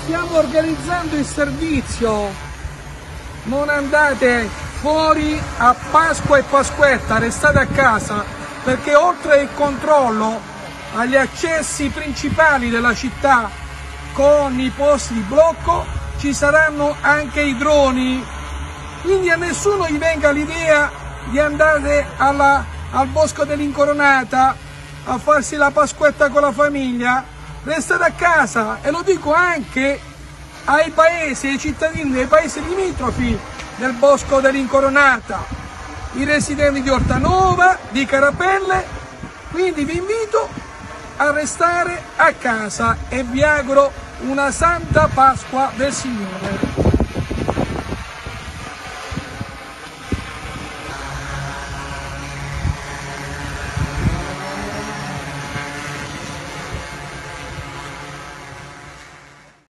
Stiamo organizzando il servizio, non andate fuori a Pasqua e Pasquetta, restate a casa, perché oltre al controllo agli accessi principali della città con i posti di blocco ci saranno anche i droni, quindi a nessuno gli venga l'idea di andare al Bosco dell'Incoronata a farsi la Pasquetta con la famiglia. Restate a casa, e lo dico anche ai paesi, ai cittadini dei paesi limitrofi del Bosco dell'Incoronata, i residenti di Ortanova, di Carapelle, quindi vi invito a restare a casa e vi auguro una santa Pasqua del Signore.